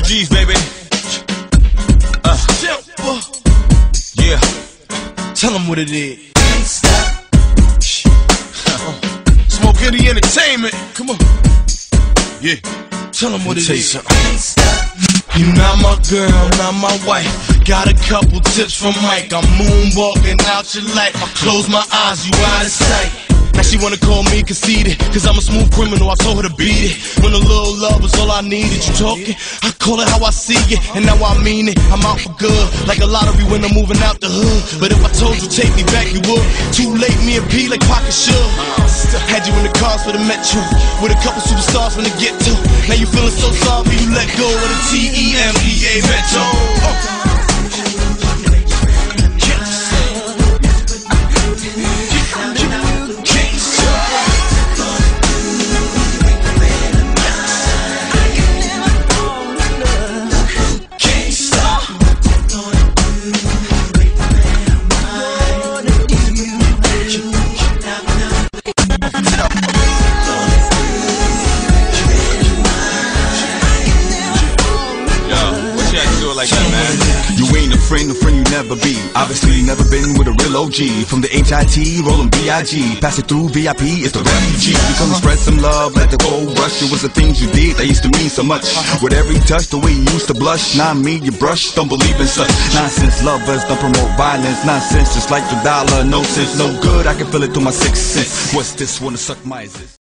OGs, baby. Yeah. Tell them what it is. Smoke Any Entertainment. Come on. Yeah. Tell them what it is. You not my girl, not my wife. Got a couple tips from Mike. I'm moonwalking out your life. I close my eyes, you out of sight. Now she wanna call me conceited, cause I'm a smooth criminal, I told her to beat it. When a little love is all I needed, you talking? I call it how I see it, and now I mean it. I'm out for good, like a lottery when I'm moving out the hood. But if I told you take me back, you would. Too late, me and P like pocket should. Had you in the cars for the Metro, with a couple superstars from the ghetto. Now you feeling so sorry, you let go of the TEMPA Metro. Like that, man. You ain't a friend you never be. Obviously never been with a real OG. From the HIT, rollin' BIG, pass it through VIP, it's the refugee. You come and spread some love, let the gold rush. It was the things you did that used to mean so much. With every touch, the way you used to blush. Now me, you brush, don't believe in such nonsense. Lovers don't promote violence. Nonsense, just like the dollar. No sense, no good, I can feel it through my sixth sense. What's this, wanna suck my exist?